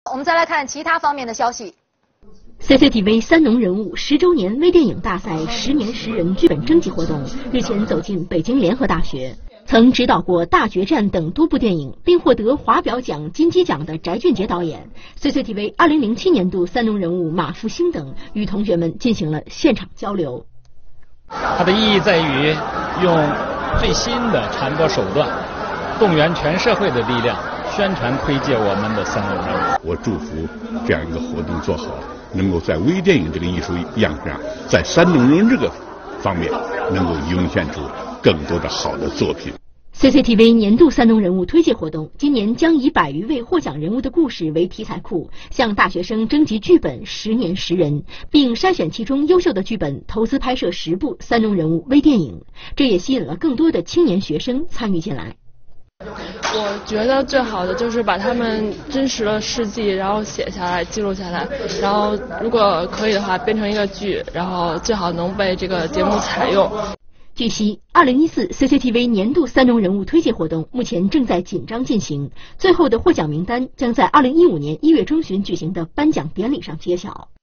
我们再来看其他方面的消息。 CCTV 三农人物10周年微电影大赛10年10人剧本征集活动日前走进北京联合大学。曾指导过《大决战》等多部电影，并获得华表奖、金鸡奖的翟俊杰导演 ，CCTV 2007年度三农人物马复兴等与同学们进行了现场交流。 它的意义在于用最新的传播手段，动员全社会的力量，宣传推介我们的三农人物。 我祝福这样一个活动做好，能够在微电影这个艺术样式上，在三农人这个方面能够涌现出更多的好的作品。 CCTV 年度三农人物推介活动今年将以100余位获奖人物的故事为题材库，向大学生征集剧本10年10人，并筛选其中优秀的剧本，投资拍摄10部三农人物微电影。这也吸引了更多的青年学生参与进来。 我觉得最好的就是把他们真实的事迹，然后写下来、记录下来，然后如果可以的话编成一个剧，然后最好能被这个节目采用。 据悉，2014 CCTV 年度三农人物推介活动目前正在紧张进行，最后的获奖名单将在2015年1月中旬举行的颁奖典礼上揭晓。